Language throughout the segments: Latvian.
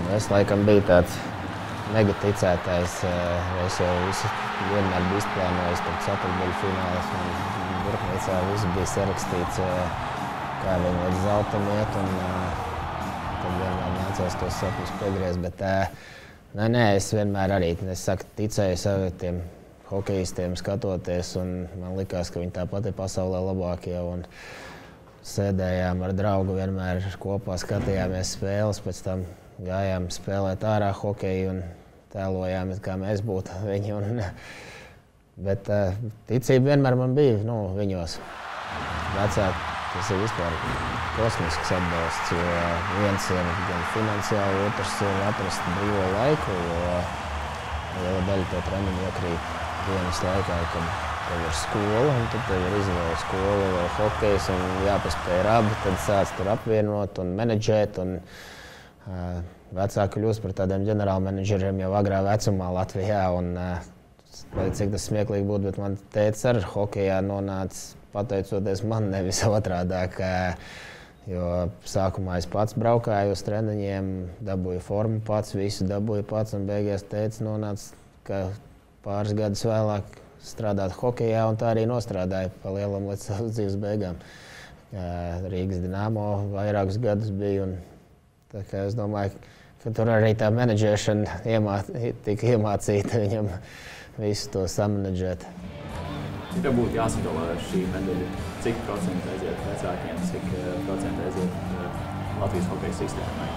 Es laikam biju tāds mega ticētājs. Es jau vienmēr biju izplānojis par ceturtdaļu finālus. Burknīcā viss bija sarakstīts, kā viņi līdz zeltam iet. Tad vienmēr nācās tos sapņus piegriezt. Bet nē, es vienmēr arī ticēju saviem hokejistiem skatoties. Man likās, ka viņi tāpat ir pasaulē labākie. Sēdējām ar draugu, vienmēr kopā skatījāmies spēles, pēc tam gājām spēlēt ārā hokeju un tēlojām, kā mēs būtu viņi. Bet ticība vienmēr man bija viņos. Vecāki, tas ir vispār kosmisks atbalsts, jo viens ir gan finansiāli, otrs ir atrast brīvo laiku, jo liela daļa to treniņu iekrīt dienas laikā, kad tev ir skola, un tad tev ir izvēle skola vai hokejs, un jāpaspēj abi, tad sāc tur apvienot un menedžēt. Vecāki kļūst par tādiem ģenerālmenedžeriem jau agrā vecumā Latvijā. Lai cik tas smieklīgi būtu, bet man tētis ar hokejā nonāca pateicoties man, nevis otrādāk. Jo sākumā es pats braukāju uz treniņiem, dabūju formu pats, visu dabūju pats, un beigās tētis nonāca, ka pāris gadus vēlāk strādāt hokejā, un tā arī nostrādāja pa lielam līdz savas dzīves beigām. Rīgas Dinamo vairākus gadus bija, un tā kā es domāju, ka tur arī tā menedžēšana tika iemācīta viņam visu to samanedžēt. Cik tev būtu jāsadala šī medaļa? Cik procenti aiziet vecākiem, cik procenti aiziet Latvijas hokeja sistēmai?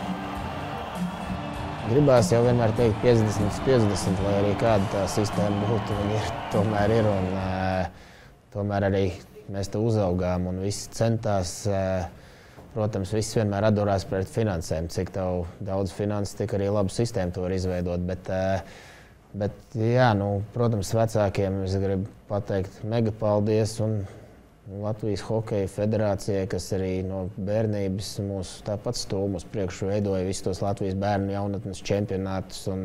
Gribās jau vienmēr teikt 50-50, lai arī kāda tā sistēma būtu, viņi tomēr ir. Tomēr arī mēs te uzaugām un visi centās. Protams, viss vienmēr atdurās pret finansēm. Cik daudz finanses, tik arī labu sistēmu to var izveidot. Bet jā, protams, vecākiem es gribu pateikt mega paldies. Latvijas Hokeja federācijai, kas arī no bērnības mūs tāpat stūmus priekšu veidoja visus tos Latvijas bērnu jaunatnes čempionātus un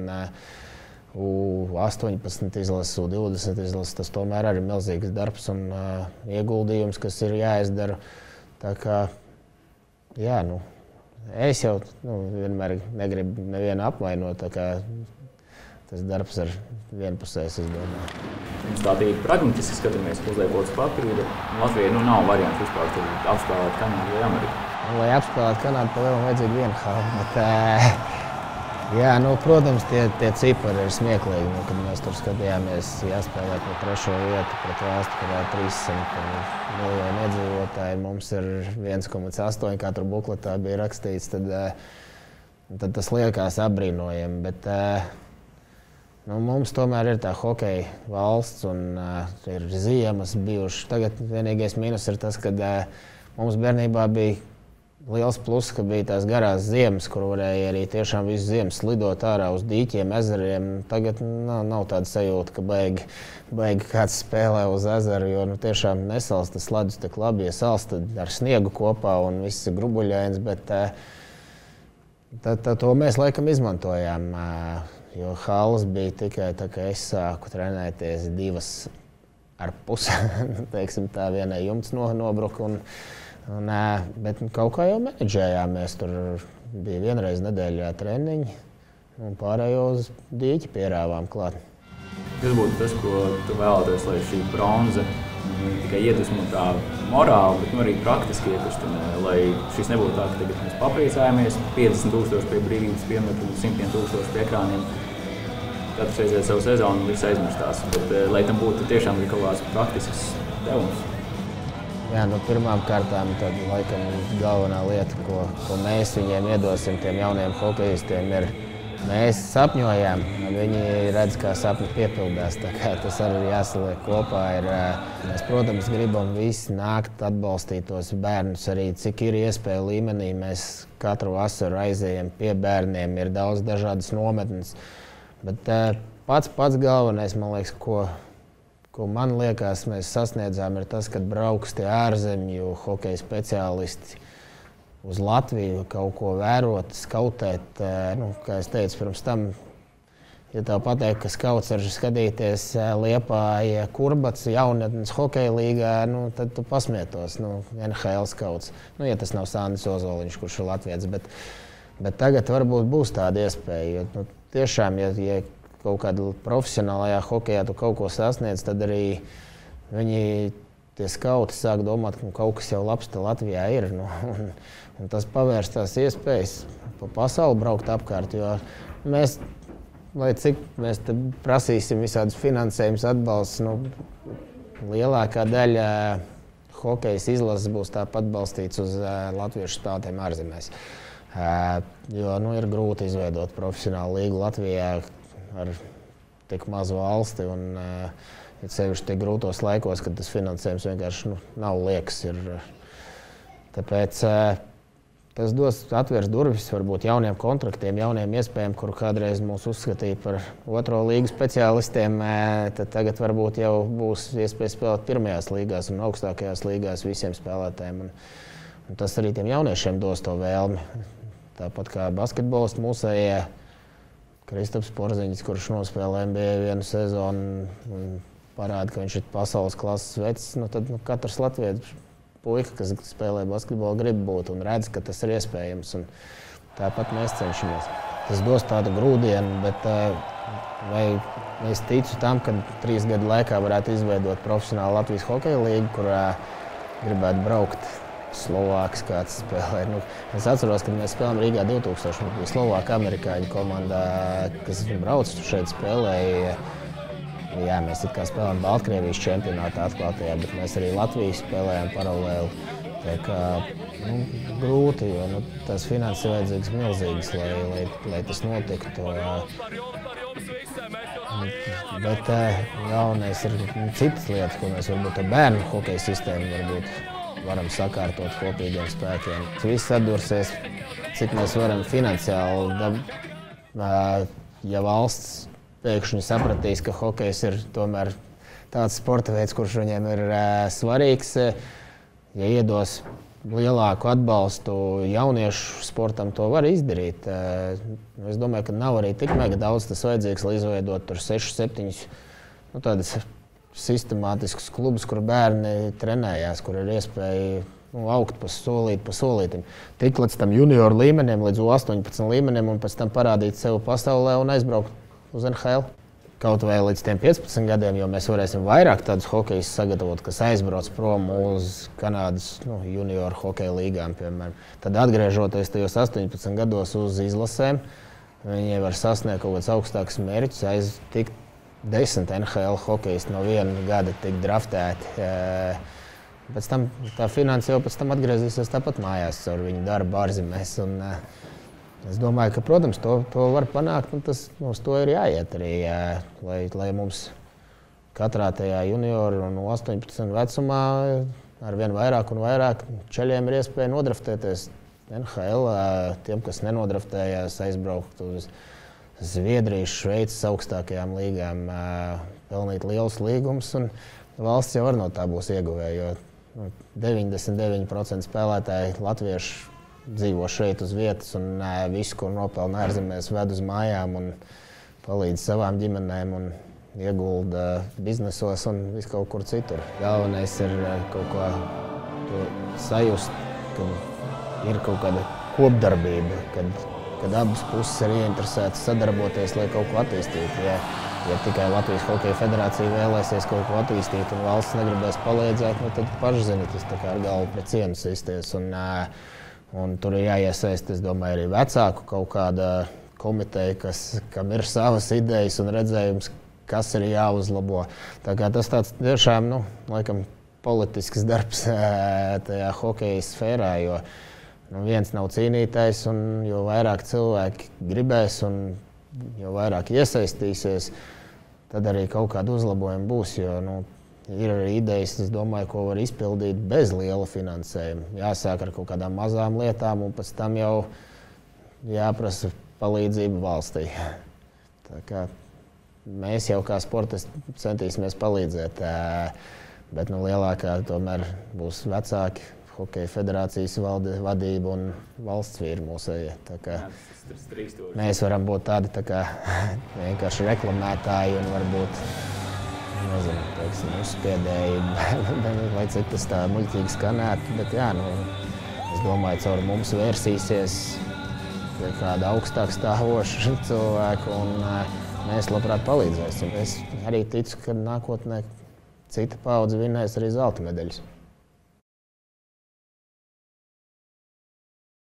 U18 izlases, U20 izlases. Tas tomēr arī ir milzīgs darbs un ieguldījums, kas ir jāizdara. Tā kā, jā, es jau vienmēr negribu nevienu apvainot, tā kā tas darbs ir vienpusējs, es domāju. Mums tā tīri pragmatiski skatāmies, uzliekot uz papīra. Latvijai nav variantu vispār tur apspēlēt Kanādu vai Ameriku. Lai apspēlētu Kanādu, pa lielam vajadzīga viena hala. Bet, jā, protams, tie cipari ir smieklīgi. Kad mēs tur skatījāmies, jāspēlē par 3. vietu pret valsti, kurā 300 miljonu iedzīvotāji. Mums ir 1,8, kā tur bukletā bija rakstīts. Tad tas liekas apbrīnojami. Bet, mums tomēr ir tā hokeja valsts un ir ziemas bijušas. Tagad vienīgais mīnus ir tas, ka mums bērnībā bija liels pluss, ka bija tās garās ziemas, kur varēja arī tiešām visu ziemu slidot ārā uz dīķiem, ezeriem. Tagad nav tāda sajūta, ka baigi kāds spēlē uz ezeru, jo tiešām nesals tas ledus tik labi. Ja sals, tad ar sniegu kopā un viss ir grubuļains, bet to mēs laikam izmantojām. Jo halas bija tikai tā, ka es sāku trenēties 2,5. Teiksim tā, vienai jumts nobruka. Bet kaut kā jau menedžējām. Mēs tur bija vienreiz nedēļā treniņi un pārējo uz dīķi pierāvām klāt. Kas būtu tas, ko tu vēlētos, lai šī bronza tikai iedvesmo tā morāli, bet arī praktiski iedvesmo, lai šis nebūtu tā, ka tagad mēs papriecājamies 50,000 pie brīvības piemetu, 100,000 pie ekrāniem. Katrs aiziet savu sezonu un viss aizmirstās, bet lai tam būtu tiešām kaut kāds praktisks devums. Jā, pirmām kārtām tad laikam galvenā lieta, ko mēs viņiem iedosim, tiem jauniem hokejistiem, ir mēs sapņojām, viņi redz, kā sapņi piepildās. Tā kā tas arī jāsaliek kopā. Mēs, protams, gribam visi nākt, atbalstīt tos bērnus arī, cik ir iespēja līmenī. Mēs katru vasaru aizējam pie bērniem, ir daudz dažādas nometnes. Bet pats galvenais, man liekas, ko man liekas, mēs sasniedzām, ir tas, kad brauks tie ārzemju hokeja speciālisti uz Latviju, kaut ko vērot, skautēt. Kā es teicu pirms tam, ja tev pateikt, ka skauts var skatīties Liepāja Kurbats jaunatnes hokeja līgā, tad tu pasmietos. NHL skauts. Ja tas nav Sandis Ozoliņš, kurš ir latvietis. Bet tagad varbūt būs tāda iespēja. Jo, tiešām, ja kaut kādā profesionālajā hokejā tu kaut ko sasniedz, tad arī viņi tie skauti sāk domāt, ka kaut kas jau labs te Latvijā ir. Un tas pavērs tās iespējas pa pasauli braukt apkārt. Jo mēs, lai cik mēs te prasīsim visādus finansējumus atbalstus, lielākā daļa hokejas izlases būs tāpat balstīts uz latviešu spēlētājiem ārzemēs. Jo ir grūti izveidot profesionālu līgu Latvijā ar tik mazu valsti. Sevišķi tik grūtos laikos, kad tas finansējums vienkārši nav liekas. Tāpēc tas atvērs durvis varbūt jauniem kontraktiem, jauniem iespējām, kuru kādreiz mūs uzskatīja par otro līgu speciālistiem. Tad tagad varbūt jau būs iespēja spēlēt pirmajās līgās un augstākajās līgās visiem spēlētājiem. Un tas arī tiem jauniešiem dos to vēlmi. Tāpat kā basketbolists mūsējie Kristaps Porziņš, kurš nospēlē NBA vienu sezonu un parāda, ka viņš ir pasaules klases vecs, tad katrs latvietis puika, kas spēlē basketbolu, grib būt un redz, ka tas ir iespējams. Un tāpat mēs cenšamies. Tas dos tādu grūdienu, bet vai es ticu tam, ka 3 gadu laikā varētu izveidot profesionālu Latvijas hokeja līgu, kurā gribētu braukt Slovāks kāds spēlē. Es atceros, kad mēs spēlējām Rīgā 2000, bija Slovāka amerikāņu komandā, kas brauc šeit spēlēja. Jā, mēs it kā spēlējām Baltkrievijas čempionātā atklātajā, bet mēs arī Latviju spēlējām paralēli. Tā kā grūti, jo tās finanses ir vajadzīgas milzīgas, lai tas notiktu. Bet galvenais ir citas lietas, ko mēs varbūt ar bērnu hokeja sistēmu varam sakārtot kopīgiem spēkiem. Viss atdursies, cik mēs varam finansiāli, ja valsts pēkšņi sapratīs, ka hokejs ir tomēr tāds sporta veids, kurš viņiem ir svarīgs. Ja iedos lielāku atbalstu jauniešu sportam, to var izdarīt. Es domāju, ka nav arī tik mega daudz tas vajadzīgs, lai izveidot tur 6-7 tādas sistemātiskus klubus, kur bērni trenējās, kur ir iespēja augt pa solītim. Tik līdz tam junioru līmenim, līdz 18 līmenim un pēc tam parādīt sevi pasaulē un aizbraukt uz NHL. Kaut vai līdz tiem 15 gadiem, jo mēs varēsim vairāk tādus hokejus sagatavot, kas aizbrauc prom uz Kanādas junioru hokeja līgām, piemēram. Tad atgriežoties tajos 18 gados uz izlasēm, viņi var sasniegt kaut kāds augstāks mērķis, tikt 10 NHL hokejisti no viena gada tik draftēti. Pēc tam tā finanse jau pēc tam atgriezīsies tāpat mājās ar viņu darbu ārzemēs. Es domāju, ka, protams, to var panākt, un uz to ir jāiet arī, lai mums katrā tajā junioru un 18 vecumā ar vien vairāk un vairāk čeļiem ir iespēja nodraftēties NHL. Tiem, kas nenodraftējās, aizbraukt uz Zviedrijas, Šveices augstākajām līgām, pelnīt lielus līgumus, un valsts jau no tā būs ieguvēja, jo 99% spēlētāji latvieši dzīvo šeit uz vietas un visu, ko nopelna ārzemēs, ved uz mājām un palīdz savām ģimenēm un iegulda biznesos un visu kaut kur citur. Galvenais ir kaut ko sajust, ka ir kaut kāda kopdarbība, kad abas puses ir ieinteresētas sadarboties, lai kaut ko attīstītu. Ja tikai Latvijas Hokeja federācija vēlēsies kaut ko attīstīt un valsts negribēs palīdzēt, tad paši zini, tas tā kā ar galvu pret cienu sisties. Un tur ir jāiesaist, es domāju, arī vecāku kaut kāda komiteja, kam ir savas idejas un redzējums, kas ir jāuzlabo. Tā kā tas tāds tiešām, laikam, politisks darbs tajā hokeja sfērā, jo viens nav cīnītājs, un jo vairāk cilvēki gribēs un jo vairāk iesaistīsies, tad arī kaut kāda uzlabojuma būs, jo ir arī idejas, es domāju, ko var izpildīt bez liela finansējuma. Jāsāk ar kaut kādām mazām lietām un pēc tam jau jāprasa palīdzība valstī. Tā kā mēs jau kā sportisti centīsimies palīdzēt, bet lielākā tomēr būs vecāki, Hokeja federācijas vadība un valsts vīri mūsējie. Mēs varam būt tādi vienkārši reklamētāji un varbūt uzspiedēji, lai cik tas tā muļķīgi skanētu. Bet es domāju, caur mums vērsīsies pie kāda augstāk stāvoša cilvēka, un mēs labprāt palīdzēsim. Es arī ticu, ka nākotnē cita paudze vinnēs arī zelta medaļas.